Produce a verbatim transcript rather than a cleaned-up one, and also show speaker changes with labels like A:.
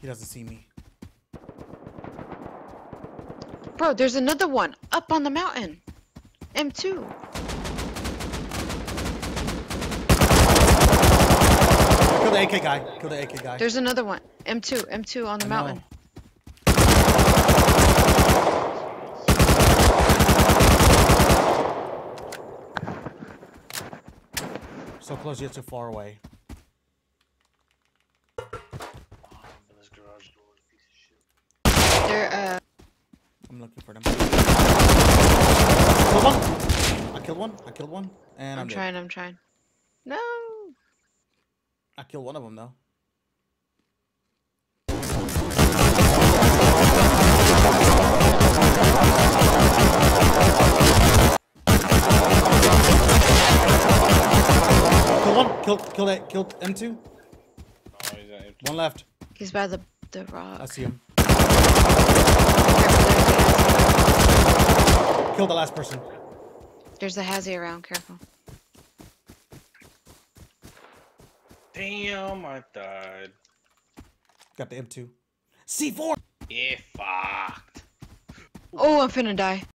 A: He doesn't see me.
B: Bro, there's another one up on the mountain. M two.
A: Kill the A K guy. Kill the A K guy.
B: There's another one. M two. M two on the
A: I
B: mountain.
A: know. So close yet so far away.
B: They're uh.
A: I'm looking for them. Kill one. I killed one. I killed one. And I'm,
B: I'm
A: dead.
B: trying. I'm trying. No.
A: I killed one of them though. Kill one. Kill. Kill that. Killed M two.
C: Oh, he's at
A: One left.
B: He's by the the rock.
A: I see him. Kill the last person.
B: There's a hazy around. Careful.
C: Damn, I died.
A: Got the M two. C four.
C: Yeah, fucked.
B: Oh, I'm finna die.